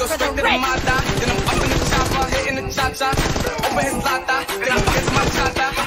for the race. Then I'm up in the chopper, hitting the cha-cha. Over his lata, then I hit my cha-cha.